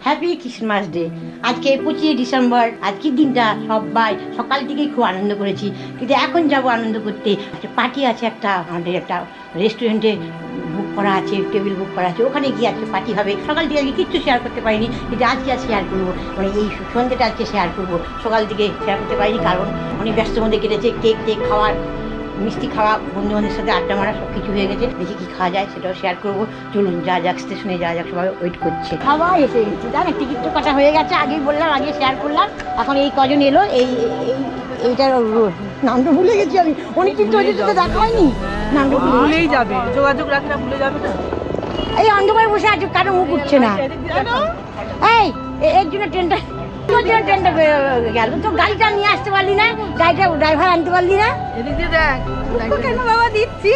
Happy Christmas day. আজকে 25 December. আজকের দিনটা সবাই সকাল থেকেই খুব আনন্দ করেছি, কিন্তু এখন যাব আনন্দ করতে। পার্টি আছে একটা, আমাদের একটা রেস্টুরেন্টে বুক করা আছে, টেবিল বুক করা আছে, ওখানে গিয়ে আজকে পার্টি হবে। সকাল থেকে আজকে কিচ্ছু শেয়ার করতে পারিনি, কিন্তু আজকে আর শেয়ার করবো, মানে এই সন্ধ্যেটা আজকে শেয়ার করবো। সকাল থেকে শেয়ার করতে পারিনি কারণ অনেক ব্যস্ত মধ্যে কেটেছে। কেক খাওয়ার, মিষ্টি খাওয়া, বন্ধুবান্ধবের সাথে আড্ডা মারা সব কিছু হয়ে গেছে। দেখি কি খাওয়া যায় সেটাও শেয়ার করবো। চলুন যা যাক, স্টেশনে যা যাক, সবাই ওয়েট করছে। খাওয়া এসে গেছে, জানেন টিকিট তো কাটা হয়ে গেছে, আগেই বললাম, আগে শেয়ার করলাম। এখন এই কজন এলো, এইটার নামটা ভুলে গেছি আমি, অনেক কিন্তু ওই তো দেখা হয়নি, নামটা ভুলেই যাবে, যোগাযোগ রাখলে ভুলে যাবে না। এই অন্ধকারে বসে আছে, কারো মুখ উঠছে না। এই এর জন্য ট্রেনটা গেল তো, গাড়িটা নিয়ে আসতে পারলি না, গাড়িটা ড্রাইভার আনতে পারলি না। কেন বাবা দিচ্ছিস,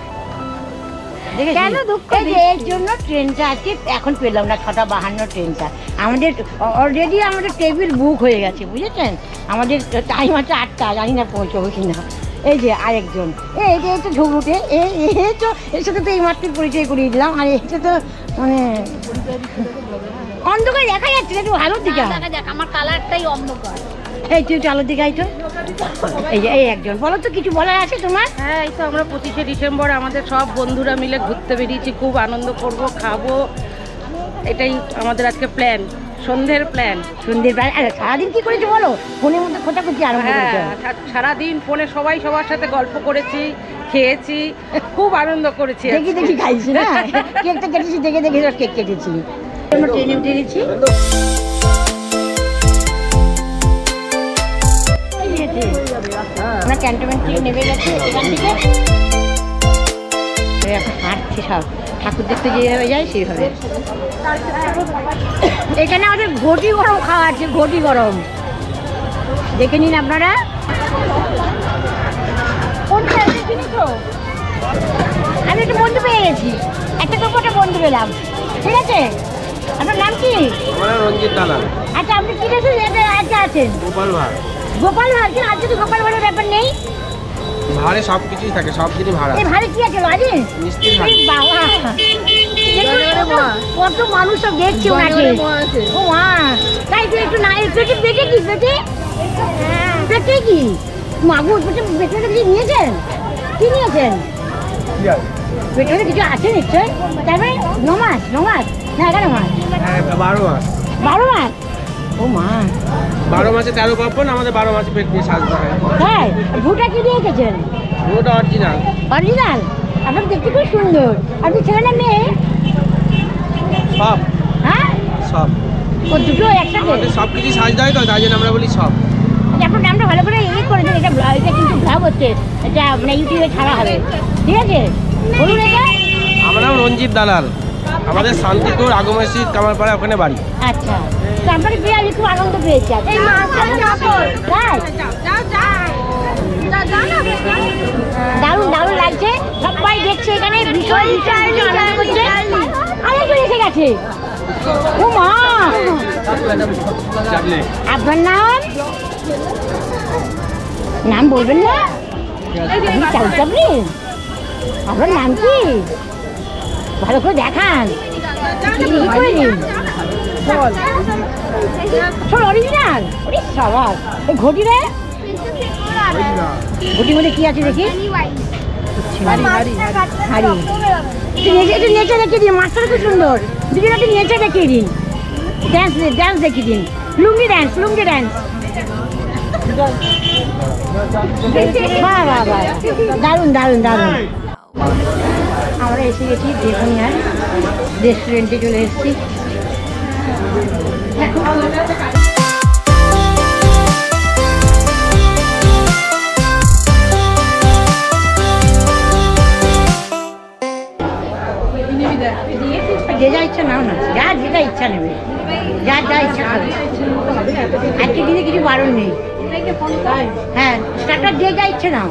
এর জন্য ট্রেনটা আছে এখন পেলাম না। 6:52 ট্রেনটা। আমাদের অলরেডি আমাদের টেবিল বুক হয়ে গেছে, বুঝেছেন। আমাদের টাইম আছে 8টা, জানি না পৌঁছবো কিনা। এই যে আরেকজন, এই তো ঝগড়ুটে, তো এর সাথে তো এই মাত্র পরিচয় করিয়ে দিলাম। আর এটা তো মানে অন্ধকার দেখা যাচ্ছে না, একটু ভালো দিকে আমার কালারটাই অন্ধকার। এই তুই একটু আলোর দিকে আইতো। এই যে এই একজন, বলো তো কিছু বলার আছে তোমার? হ্যাঁ, এই তো আমরা 25শে ডিসেম্বর আমাদের সব বন্ধুরা মিলে ঘুরতে বেরিয়েছি, খুব আনন্দ করব, খাবো, এটাই আমাদের আজকে প্ল্যান, সন্ধ্যের প্ল্যান। সন্ধ্যের প্ল্যান। সারাদিন কি করেছো বলো? ফোনের মধ্যে খোঁচাখুচি আরম্ভ করেছো? হ্যাঁ, সারাদিন ফোনে সবাই সবার সাথে গল্প করেছি, খেয়েছি, খুব আনন্দ করেছি। দেখি খাইছি না, কেকটা কেটেছি, দেখে কেক কেটেছি। ট্রেনে উঠে গেছি, আমরা ক্যান্টনমেন্ট থেকে নেমে গেছি। এখান থেকে এখন হাঁটছি, সব ঠাকুর দেখতে যেভাবে যায় সেইভাবে। এখানে আমাদের ঘটি গরম খাওয়া আছে, ঘটি গরম, দেখে নিন আপনারা। আমি একটা বন্ধু পেয়ে গেছি, একটা বন্ধু পেলাম, ঠিক আছে। আপনার নাম কি? রঞ্জিত দালাল। আচ্ছা, আপনি কি আজকে আছেন? গোপাল ভাড়। আজকে তো গোপাল ভাড়ার ব্যাপার নেই, ভাড়ে সব কিছুই থাকে, সব দিনই ভাড়া। এই ভাড়ে কি আছে লজে? মিষ্টি বাবা, কত মানুষ সব দেখছে ওনাকে। ও মা, তাই তো একটু না, পেটে কি মাগু, পেটে কিছু নিয়েছেন? কি নিয়েছেন? পেটে কিছু আছে নিশ্চয়। তারপরে 9 মাস না 11 মাস? 12 মাস। 12 মাস? ও মা, 12 মাসে 13 পার্বণ, আমাদের 12 মাসে পেট নিয়ে সাজতে হয়। হ্যাঁ, ভুটা কি দিয়ে রেখেছেন? ভুটা অরিজিনাল। আপনার দেখতে খুব সুন্দর। আপনি ছেলে না মেয়ে? সব। হ্যাঁ, সব। ও দুটো একসাথে? আমাদের সব কিছু সাজতে হয় তো, তাই জন্য আমরা বলি সব। আপনার নামটা ভালো করে করে দেন। এটা কিন্তু ব্লগ হচ্ছে, এটা মানে ইউটিউবে ছাড়া হবে, ঠিক আছে? বলুন এটা। আমার নাম রঞ্জিত দালাল, আমাদের শান্তিপুর আগমসজিদ কামারপাড়া, ওখানে বাড়ি। আচ্ছা, তো আপনাকে পেয়ে আমি খুব আনন্দ পেয়েছি। দারুণ লাগছে, সবাই দেখছে এখানে, ভীষণ আনন্দ করছে। আরেকজন এসে গেছে, ও মা। আপনার নাম বলবেন না? আপনি আপনার নাম কি? ভালো করে দেখান। অরিজিনাল সবার। এই ঘটি রে, ঘটির মধ্যে কি আছে দেখি? নেচে দেখিয়ে দিন, মাস্টার খুব সুন্দর। দুজন একটু নেচে দেখিয়ে দিন, ডান্স দেখিয়ে দিন, লুঙ্গি ডান্স। দারুণ। আমরা এসে গেছি বেগুনিয়ার রেস্টুরেন্টে, চলে এসেছি। যে যা ইচ্ছা নাও না, যেটা ইচ্ছা নেবে, যা ইচ্ছা খাবে। আজকে দিনে কিছু বারণ নেই। হ্যাঁ, স্টার্টার যে যা ইচ্ছে নাও।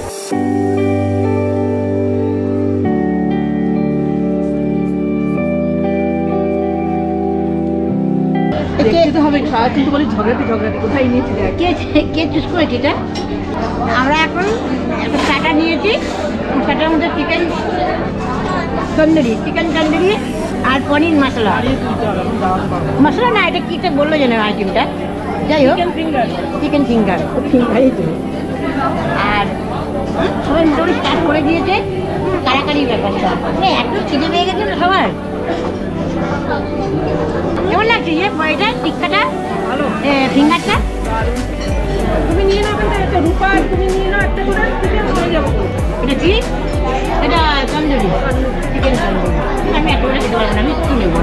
কে চুজ করেছি এটা? আমরা এখন একটা স্টার্টার নিয়েছি, স্টার্টারের মধ্যে চিকেন তন্দুরি আর পনির মশলা। মশলা না, এটা কি একটা বললো যেন আইটেমটা, যাই হোক চিকেন ফিঙ্গার ফিঙ্গারই তো। আর সবাই মোটামুটি স্টার্ট করে দিয়েছে কারাকারি ব্যাপারটা। এত খিদে পেয়ে গেছে না সবার। কেমন লাগছে যে এটা টিক্কাটা ফিঙ্গারটা? তুমি নিয়ে নাও, রূপা তুমি নিয়ে নাও একটা করে, হয়ে যাবো। এটা কি? এটা তন্দুরি চিকেন তন্দুরি। আমি একটা করে খেতে পারবো না, আমি কি নেবো?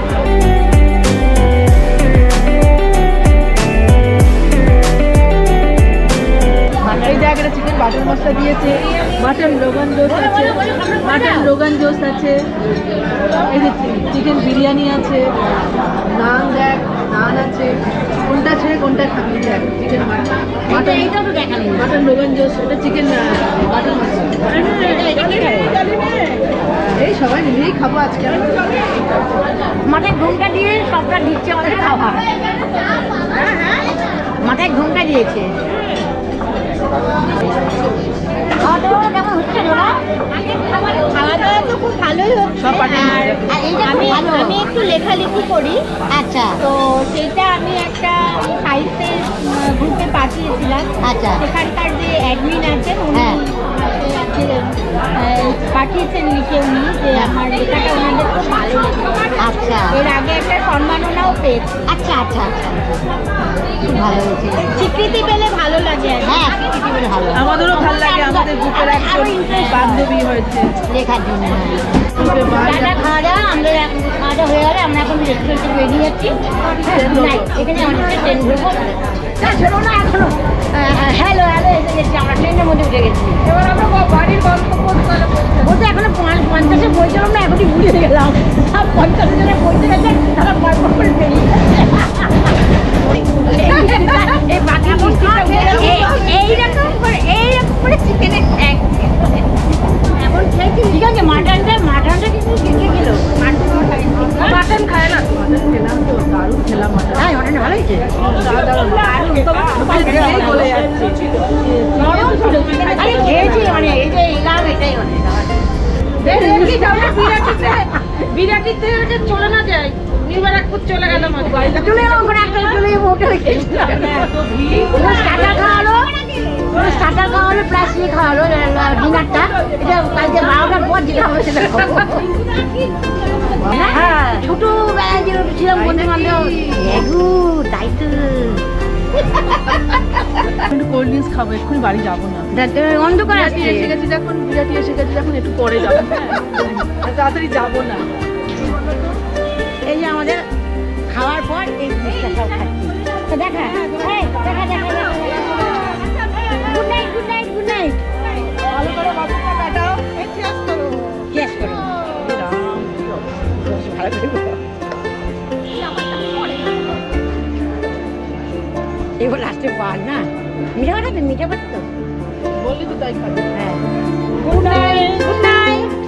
এই জায়গাটা চিকেন বাটার মশলা দিয়েছে, মাটন রোগান জোস আছে, মাটন রোগান জোস আছে, এই যে চিকেন বিরিয়ানি আছে, নান দেখ, নান আছে, কোনটা ছেড়ে কোনটা খাবি দেখ। চিকেন মাটন, এইটাও তো দেখালি মাটন রোগান জোস, এটা চিকেন বাটার মশলা। এই সবাই মিলেই খাবো আজকে। মাথায় ঘুমটা দিয়ে সবটা দিচ্ছে আমাদের খাওয়া। মাথায় ঘুমটা দিয়েছে। খাওয়া দাওয়া কেমন হচ্ছে ওরা? খাওয়া দাওয়া তো খুব ভালোই হচ্ছে। আমি একটু লেখালেখি করি। আচ্ছা তো সেটা আমি একটা সাহিত্যের গ্রুপে পাঠিয়েছিলাম। আচ্ছা সেখানকার যে অ্যাডমিন আছেন উনি হ্যাঁ। পাঠিয়েছেন লিখে উনি যে আমার লেখাটা ওনাদের খুব ভালো লেগেছে। আচ্ছা এর আগে একটা সম্মাননাও পেয়েছি। আচ্ছা আচ্ছা আচ্ছা খুব ভালো হয়েছে। স্বীকৃতি পেলে ভালো লাগে আর কি। হ্যাঁ স্বীকৃতি পেলে ভালো। আমাদেরও ভালো লাগে, আমাদের গ্রুপের একজন বান্ধবী হয়েছে লেখার জন্য। গ্রুপে দাদা খাওয়া দাওয়া, আমাদের এখন খাওয়া দাওয়া হয়ে গেলে আমরা এখন রেস্টুরেন্টে বেরিয়ে যাচ্ছি। এখানে আমাদের ট্রেন ঢুকবো না, ছেড়ো না এখনো। হ্যালো হ্যালো এসে গেছি, আমরা ট্রেনের মধ্যে উঠে গেছি। এবার আমরা বাড়ির গন্তব্য বলতে এখনো 50-এ পৌঁছলাম না, এখনই ভুলে গেলাম। সব 50 জনে পৌঁছে গেছে, তারা পর করে বেরিয়ে এই বাকি এইরকম করে চিকেনের ঠ্যাং এমন খেয়েছি। ঠিক আছে, মাটনটা কিন্তু শিখে গেল। মাটন খায় না, মাটন খেলাম তো দারুণ খেলাম মাটন। হ্যাঁ মাটনটা ভালো হয়েছে। আরে খেয়েছি মানে এই যে এলাম এটাই অনেক। বিরাটিতে চলে না যায়, নিবারাকপুর চলে গেলাম। চলে যাবো ওখানে, একটা চলে যাবো হোটেলে খেয়েছিলাম। স্টার্টার খাওয়ালো, প্লাস ইয়ে খাওয়ালো ডিনারটা। এটা কালকে 12টার পর যেটা হবে সেটা খাবো। হ্যাঁ ছোটবেলায় যে ছিলাম বন্ধু বান্ধব, তাই তো। একটু কোল্ড ড্রিঙ্কস খাবো, এক্ষুনি বাড়ি যাবো না। অন্ধকার বিরাটি আসছে। এসে গেছি যখন, বিরাটি এসে গেছি যখন একটু পরে যাবো, তাড়াতাড়ি যাবো না। এই যে আমাদের খাওয়ার পর এই জিনিসটা সব খাচ্ছি। তো দেখা good night good night good night. ভালো করে বাচ্চাটা কাটাও, চেস করো ভালো করে। এবার লাস্টে পার না মিঠা পাঠাবে, মিঠা পাঠাতো বললি তো তাই খাবো। হ্যাঁ। Good night good night.